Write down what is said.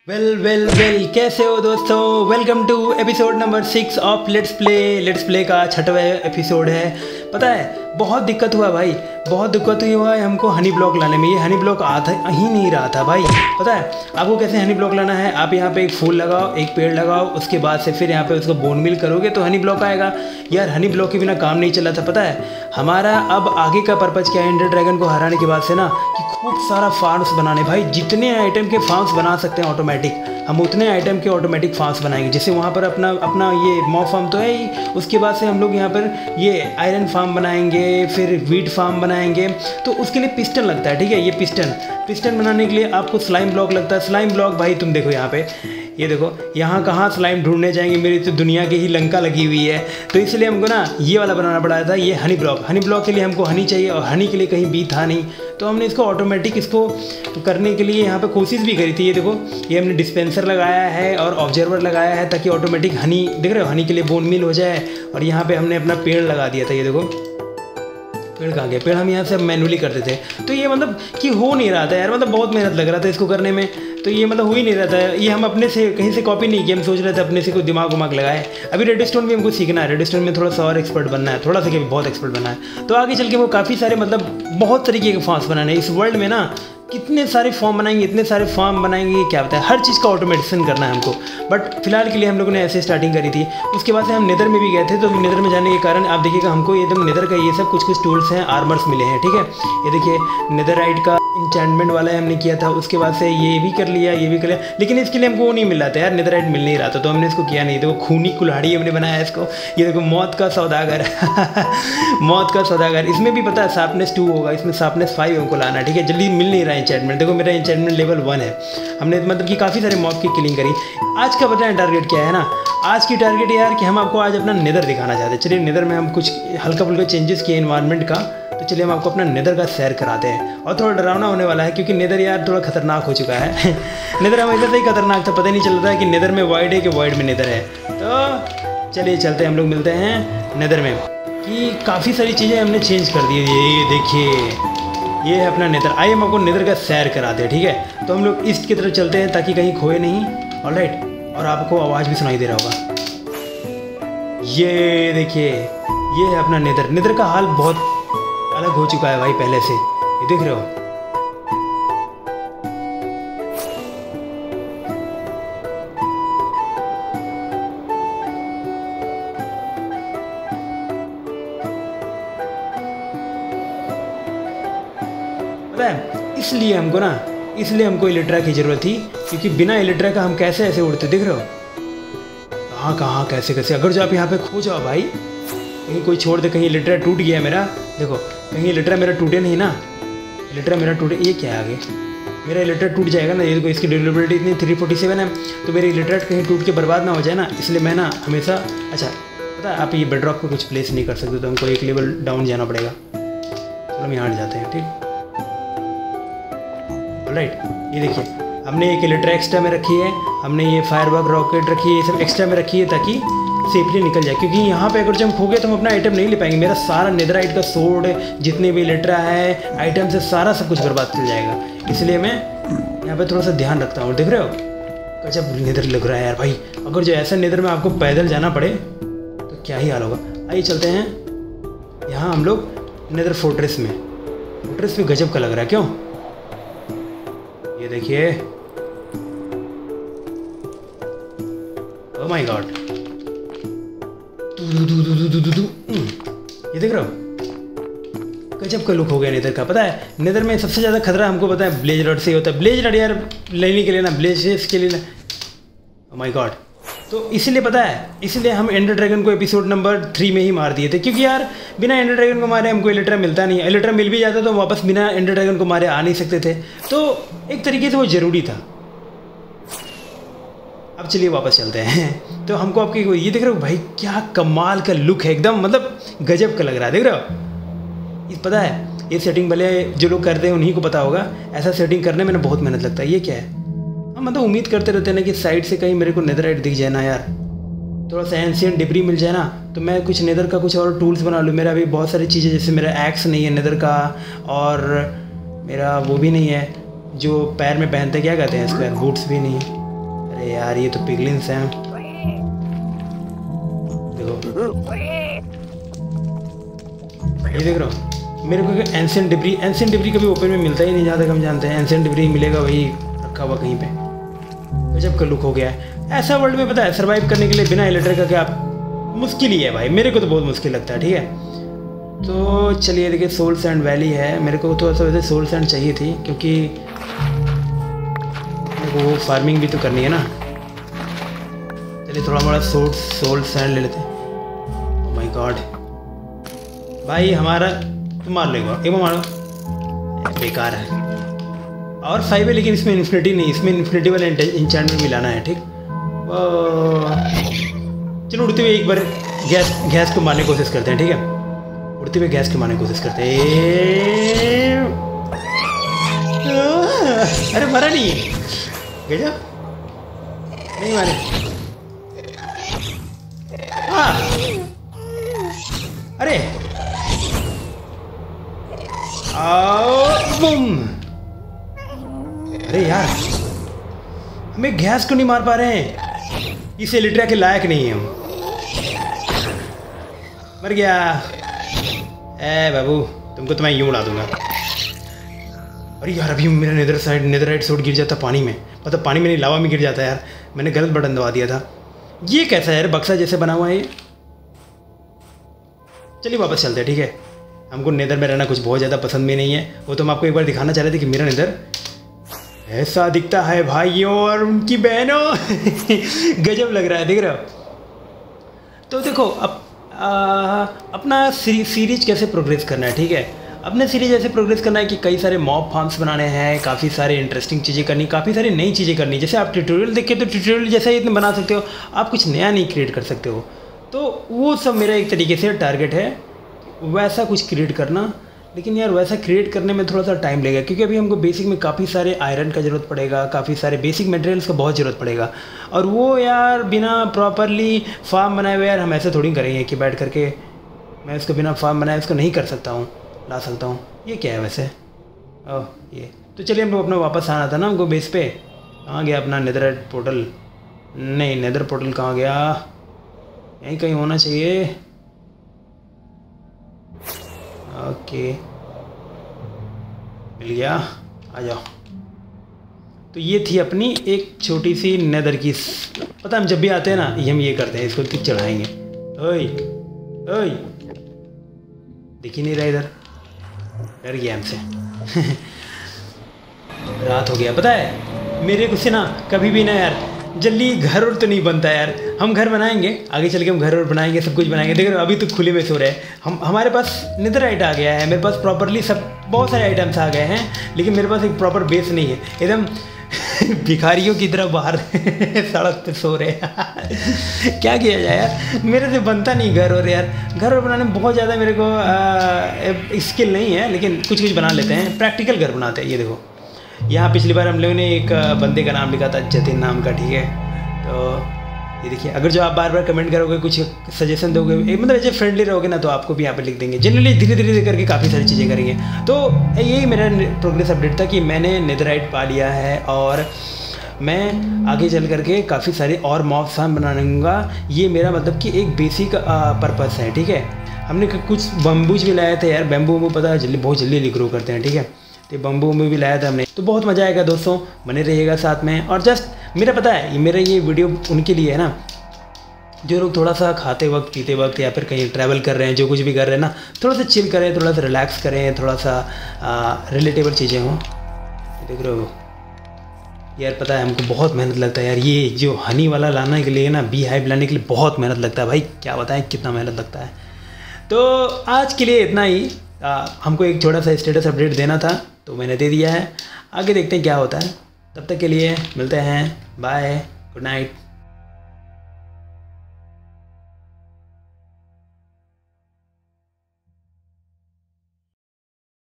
Well well well, कैसे हो दोस्तों। Welcome to episode number 6 of let's play का 6वां एपिसोड है। पता है बहुत दिक्कत हुआ भाई, बहुत दिक्कत हुआ है हमको हनी ब्लॉक लाने में। ये हनी ब्लॉक आता ही नहीं रहा था भाई। पता है आपको कैसे हनी ब्लॉक लाना है? आप यहाँ पे एक फूल लगाओ, एक पेड़ लगाओ, उसके बाद से फिर यहाँ पे उसको बोन मिल करोगे तो हनी ब्लॉक आएगा। यार हनी ब्लॉक के बिना काम नहीं चला था। पता है हमारा अब आगे का पर्पज़ क्या है एंडर ड्रैगन को हराने के बाद से ना, कि खूब सारा फार्म्स बनाने भाई। जितने आइटम के फार्म्स बना सकते हैं ऑटोमेटिक, हम उतने आइटम के ऑटोमेटिक फार्म्स बनाएंगे। जैसे वहाँ पर अपना ये मॉब फार्म तो है ही, उसके बाद से हम लोग यहाँ पर ये आयरन फार्म बनाएंगे, फिर वीट फार्म बनाएंगे। तो उसके लिए पिस्टन लगता है, ठीक है। ये पिस्टन बनाने के लिए आपको स्लाइम ब्लॉक लगता है। स्लाइम ब्लॉक भाई तुम देखो यहाँ पे, ये देखो यहाँ कहाँ स्लाइम ढूंढने जाएंगे, मेरी तो दुनिया की ही लंका लगी हुई है। तो इसलिए हमको ना ये वाला बनाना पड़ा था, ये हनी ब्लॉक। हनी ब्लॉक के लिए हमको हनी चाहिए और हनी के लिए कहीं बी था नहीं, तो हमने इसको ऑटोमेटिक इसको करने के लिए यहाँ पे कोशिश भी करी थी। ये देखो ये हमने डिस्पेंसर लगाया है और ऑब्जर्वर लगाया है ताकि ऑटोमेटिक हनी, देख रहे हो, हनी के लिए बोन मिल हो जाए। और यहाँ पे हमने अपना पेड़ लगा दिया था। ये देखो पेड़ कहाँ गया? पेड़ हम यहाँ से मैनुअली करते थे। तो ये मतलब कि हो नहीं रहा था यार, मतलब बहुत मेहनत लग रहा था इसको करने में। तो ये मतलब हो ही नहीं रहा था। ये हम अपने से कहीं से कॉपी नहीं किया, हम सोच रहे थे अपने से कोई दिमाग उमाग लगाए। अभी रेडस्टोन भी हमको सीखना है, रेडस्टोन में थोड़ा सा और एक्सपर्ट बनना है, थोड़ा सा क्या बहुत एक्सपर्ट बनना है। तो आगे चल के वो काफ़ी सारे मतलब बहुत तरीके के फॉर्म्स बनाने इस वर्ल्ड में ना, कितने सारे फॉर्म बनाएंगे, इतने सारे फॉर्म बनाएंगे, क्या बताए, हर चीज़ का ऑटोमेटिसन करना है हमको। बट फिलहाल के लिए हम लोगों ने ऐसे स्टार्टिंग करी थी। उसके बाद से हम नेदर में भी गए थे। तो नेदर में जाने के कारण आप देखिएगा हमको एकदम नेदर का ये सब कुछ टूल्स हैं, आर्मर्स मिले हैं, ठीक है। ये देखिए नेदरराइट का इंचैंटमेंट वाला हमने किया था। उसके बाद से ये भी कर लिया, ये भी कर लिया, लेकिन इसके लिए हमको वो नहीं मिल रहा था यार, नेदरराइट मिल नहीं रहा था, तो हमने इसको किया नहीं। देखो खूनी कुल्हाड़ी हमने बनाया इसको। ये देखो मौत का सौदागर मौत का सौदागर। इसमें भी पता है शार्पनेस 2 होगा, इसमें शार्पनेस 5 हमको लाना है, ठीक है। जल्दी मिल नहीं रहा है इंचैंटमेंट। देखो मेरा इंचैंटमेंट लेवल 1 है। हमने मतलब कि काफ़ी सारे मॉब की किलिंग करी। आज का बताएं टारगेट क्या है ना, आज की टारगेट यार कि हम आपको आज अपना नेदर दिखाना चाहते हैं। चलिए नेदर में हम कुछ हल्का फुल्का चेंजेस किए इन्वायरमेंट का, तो चलिए हम आपको अपना नेदर का सैर कराते हैं। और थोड़ा डरावना होने वाला है क्योंकि नेदर यार थोड़ा खतरनाक हो चुका है नेदर हमेशा से ही खतरनाक था, पता ही नहीं चल रहा है कि नेदर में वॉइड है कि वॉइड में नेदर है। तो चलिए चलते हैं, हम लोग मिलते हैं नेदर में। कि काफ़ी सारी चीज़ें हमने चेंज कर दी। ये देखिए ये है अपना नेदर। आइए हम आपको नेदर का सैर कराते हैं, ठीक है। तो हम लोग ईस्ट की तरफ चलते हैं ताकि कहीं खोए नहीं। ऑलराइट, और आपको आवाज़ भी सुनाई दे रहा होगा। ये देखिए ये है अपना नेदर। नेदर का हाल बहुत अलग हो चुका है भाई पहले से, ये देख रहे हो। पता है इसलिए हमको इलेक्ट्रा की ज़रूरत थी, क्योंकि बिना इलेक्ट्रा का हम कैसे ऐसे उड़ते, देख रहे हो कहाँ कैसे। अगर जो आप यहाँ पे खो जाओ भाई, कहीं कोई छोड़ दे, कहीं इलेक्ट्रा टूट गया मेरा, देखो कहीं इलेक्ट्रा मेरा टूटे नहीं ना, इलेक्ट्रा मेरा टूटे, ये क्या है आगे, मेरा इलेक्ट्रा टूट जाएगा ना। ये देखो इसकी ड्यूरेबिलिटी इतनी 347 है, तो मेरे इलेक्ट्रा कहीं टूट के बर्बाद ना हो जाए ना, इसलिए मैं ना हमेशा। अच्छा पता है आप ये बेडरॉक पे कुछ प्लेस नहीं कर सकते, तो हमको एक लेवल डाउन जाना पड़ेगा। तो हम यहाँ जाते हैं, ठीक। राइट, ये देखिए हमने एक इलेक्ट्रा एक्स्ट्रा में रखी है, हमने ये फायरवर्क रॉकेट रखी है, ये सब एक्स्ट्रा में रखी है ताकि सेफली निकल जाए। क्योंकि यहाँ पे अगर जब हम खो गए तो हम अपना आइटम नहीं ले पाएंगे। मेरा सारा नेदराइट का सोर्ड, जितने भी इलेक्ट्रा है आइटम से सारा सब कुछ बर्बाद चल जाएगा। इसलिए मैं यहाँ पे थोड़ा सा ध्यान रखता हूँ। देख रहे हो गजब नेदर लग रहा है यार भाई। अगर जो ऐसा नेदर में आपको पैदल जाना पड़े तो क्या ही हाल होगा। आइए चलते हैं यहाँ हम लोग नेदर फोर्ट्रेस में। फोर्ट्रेस भी गजब का लग रहा है, क्यों? ये देखिए, ओह माय गॉड, ये देख रहे हो गजब का लुक हो गया नेदर का। पता है नेदर में सबसे ज़्यादा खतरा हमको पता है ब्लेज रॉड से ही होता है। ब्लेज रॉड यार लेने के लिए ना, ब्लेजेस के लिए ना, ओह माय गॉड। तो इसीलिए पता है, इसलिए हम एंडर ड्रैगन को एपिसोड नंबर 3 में ही मार दिए थे, क्योंकि यार बिना एंडर ड्रैगन को मारे हमको इलेक्ट्रा मिलता नहीं। इलेक्ट्रा मिल भी जाता तो हम वापस बिना एंडर ड्रैगन को मारे आ नहीं सकते थे। तो एक तरीके से वो ज़रूरी था। अब चलिए वापस चलते हैं। तो हमको आपके ये देख रहे हो भाई, क्या कमाल का लुक है, एकदम मतलब गजब का लग रहा है, देख रहे हो। ये पता है ये सेटिंग भले जो लोग करते हैं उन्हीं को पता होगा, ऐसा सेटिंग करने में ना बहुत मेहनत लगता है। ये क्या है? हम मतलब उम्मीद करते रहते हैं ना कि साइड से कहीं मेरे को नेदरराइट दिख जाए ना यार, थोड़ा सा एंशिएंट डिब्री मिल जाए ना, तो मैं कुछ नेदर का कुछ और टूल्स बना लूँ। मेरा अभी बहुत सारी चीज़ें, जैसे मेरा एक्स नहीं है नेदर का, और मेरा वो भी नहीं है जो पैर में पहनते, क्या कहते हैं इसका, बूट्स भी नहीं है। अरे यार ये तो पिगलिन्स हैं। देखो ये देख रहा हूँ। मेरे को एंशिएंट डिब्री कभी ओपन में मिलता ही नहीं, जहाँ तक हम जानते हैं। एंशिएंट डिब्री मिलेगा वही रखा हुआ कहीं पे। गजब का लुक हो गया है। ऐसा वर्ल्ड में पता है सर्वाइव करने के लिए बिना इलेक्ट्रिक का क्या मुश्किल ही है भाई। मेरे को तो बहुत मुश्किल लगता है। ठीक है, तो चलिए देखिए सोल सैंड वैली है। मेरे को तो ऐसा वैसे सोल सैंड चाहिए थी, क्योंकि मेरे को वो फार्मिंग भी तो करनी है ना। चलिए थोड़ा बड़ा सोल सैंड ले लेते हैं। ओह माय गॉड भाई, हमारा तुम मार लेगा एक मारो, बेकार है। और 5 है लेकिन इसमें इन्फिनिटी नहीं, इसमें इन्फिनिटी वाला इंचेंटमेंट भी लाना है। ठीक, चलो उड़ते हुए एक बार गैस को मारने की कोशिश करते हैं। ठीक है, उड़ते हुए गैस को मारने की कोशिश करते हैं। अरे मरा नहीं, गजब नहीं मारे। अरे बूम। अरे यार हमें गैस को नहीं मार पा रहे हैं, इस एलिट्रा के लायक नहीं है हम। मर गया। ए बाबू तुमको तो मैं यूं उड़ा दूंगा। अरे यार अभी मेरा नेदरराइट सूट गिर जाता पानी में, मतलब पानी में नहीं लावा में गिर जाता यार। मैंने गलत बटन दबा दिया था। ये कैसा है यार, बक्सा जैसे बना हुआ है ये। चलिए वापस चलते हैं। ठीक है, हमको नेदर में रहना कुछ बहुत ज़्यादा पसंद भी नहीं है। वो तो हम आपको एक बार दिखाना चाह रहे थे कि मेरा नेदर ऐसा दिखता है भाइयों और उनकी बहनों। गजब लग रहा है, देख रहे हो। तो देखो अब अपना सीरीज कैसे प्रोग्रेस करना है। ठीक है, अपने सीरीज ऐसे प्रोग्रेस करना है कि कई सारे मॉब फार्म्स बनाने हैं, काफ़ी सारे इंटरेस्टिंग चीज़ें करनी, काफ़ी सारी नई चीज़ें करनी। जैसे आप ट्यूटोरियल देखें तो ट्यूटोरियल जैसा ही इतने बना सकते हो, आप कुछ नया नहीं क्रिएट कर सकते हो। तो वो सब मेरा एक तरीके से टारगेट है, वैसा कुछ क्रिएट करना। लेकिन यार वैसा क्रिएट करने में थोड़ा सा टाइम लगेगा, क्योंकि अभी हमको बेसिक में काफ़ी सारे आयरन का ज़रूरत पड़ेगा, काफ़ी सारे बेसिक मटेरियल्स का बहुत ज़रूरत पड़ेगा। और वो यार बिना प्रॉपरली फार्म बनाए हुए यार हम ऐसे थोड़ी करेंगे कि बैठ करके मैं उसको बिना फार्म बनाए उसको नहीं कर सकता हूँ, ला सकता हूँ। ये क्या है वैसे? ओह ये तो चलिए हमको अपना वापस आना था ना हमको बेस पे। कहाँ गया अपना नेदर पोर्टल? नहीं, नेदर पोर्टल कहाँ गया? यहीं कहीं होना चाहिए। ओके मिल गया, आ जाओ। तो ये थी अपनी एक छोटी सी नेदर की। पता हम जब भी आते हैं ना हम ये करते हैं, इसको टिक चढ़ाएंगे। ओए ओए दिख ही नहीं रहा इधर, डर गया हमसे। रात हो गया। पता है मेरे को से ना कभी भी ना यार जल्दी घर और तो नहीं बनता यार। हम घर बनाएंगे, आगे चल के हम घर और बनाएंगे, सब कुछ बनाएंगे। देख रहे हो अभी तो खुले में सो रहे हैं। हमारे पास नेदराइट आ गया है, मेरे पास प्रॉपरली सब बहुत सारे आइटम्स आ गए हैं, लेकिन मेरे पास एक प्रॉपर बेस नहीं है। एकदम भिखारियों की तरह बाहर सड़क पे सो रहे हैं। क्या किया जाए यार, मेरे से बनता नहीं घर। और यार घर और बनाने में बहुत ज़्यादा मेरे को स्किल नहीं है, लेकिन कुछ कुछ बना लेते हैं, प्रैक्टिकल घर बनाते हैं। ये देखो यहाँ पिछली बार हम लोगों ने एक बंदे का नाम लिखा था, जतिन नाम का। ठीक है, तो ये देखिए, अगर जो आप बार बार कमेंट करोगे, कुछ सजेशन दोगे, मतलब ऐसे फ्रेंडली रहोगे ना, तो आपको भी यहाँ पे लिख देंगे। जनरली धीरे धीरे करके काफ़ी सारी चीज़ें करेंगे। तो यही मेरा प्रोग्रेस अपडेट था कि मैंने नेदराइट पा लिया है और मैं आगे चल करके काफ़ी सारे और मॉब फार्म बनाऊंगा। ये मेरा मतलब कि एक बेसिक पर्पस है। ठीक है, हमने कुछ बम्बूज भी लाए थे यार। बैम्बू पता है जल्दी बहुत जल्दी ग्रो करते हैं। ठीक है, तो बम्बू में भी लाया था हमने। तो बहुत मज़ा आएगा दोस्तों, बने रहिएगा साथ में। और जस्ट मेरा पता है मेरा ये वीडियो उनके लिए है ना, जो लोग थोड़ा सा खाते वक्त, पीते वक्त या फिर कहीं ट्रैवल कर रहे हैं, जो कुछ भी कर रहे हैं ना, थोड़ा सा चिल करें, थोड़ा सा रिलैक्स करें, थोड़ा सा रिलेटेबल चीज़ें हों। देख रहे हो यार, पता है हमको बहुत मेहनत लगता है यार। ये जो हनी वाला लाने के लिए ना, बी हाइव लाने के लिए बहुत मेहनत लगता है भाई। क्या बताएं कितना मेहनत लगता है। तो आज के लिए इतना ही। हमको एक छोटा सा स्टेटस अपडेट देना था, तो मैंने दे दिया है। आगे देखते हैं क्या होता है। तब तक के लिए मिलते हैं, बाय, गुड नाइट।